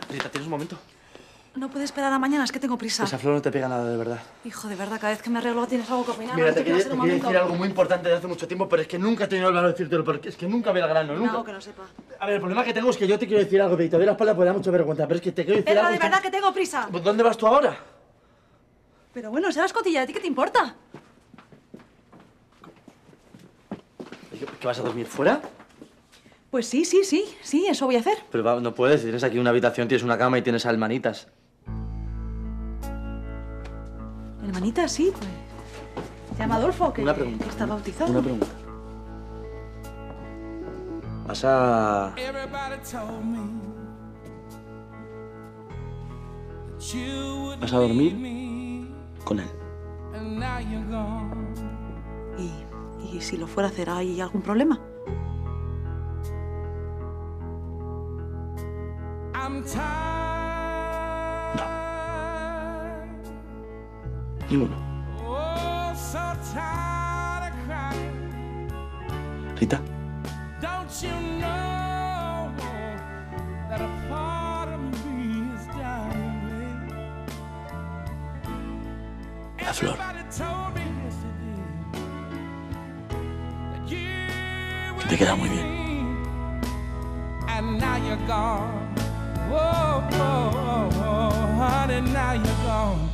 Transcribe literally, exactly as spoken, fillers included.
Rita, ¿tienes un momento? No puede esperar a mañana, es que tengo prisa. Esa flor no te pega nada, de verdad. Hijo, de verdad, cada vez que me arreglo tienes algo que opinar. Mira, no te quería, te quería decir momento. algo muy importante de hace mucho tiempo, pero es que nunca he tenido el valor de decírtelo, porque es que nunca ve al grano, nunca. No, que no sepa. A ver, el problema que tengo es que yo te quiero decir algo, pero te doy la espalda porque da mucha vergüenza, pero es que te quiero decir Pedro, algo... de verdad que tengo prisa. Pues, ¿dónde vas tú ahora? Pero bueno, será escotilla, ¿a ti qué te importa? ¿Que vas a dormir fuera? Pues sí, sí, sí, sí, eso voy a hacer. Pero va, no puedes, tienes aquí una habitación, tienes una cama y tienes a hermanitas. Hermanita, sí, pues... Se llama Adolfo, que, Una pregunta. que está bautizado. Una pregunta. ¿Vas a... ¿Vas a dormir con él? ¿Y, y si lo fuera a hacer, hay algún problema? No. Ninguno. Rita. La flor. Que te queda muy bien. And now you're gone. Whoa, whoa, whoa, honey, now you're gone.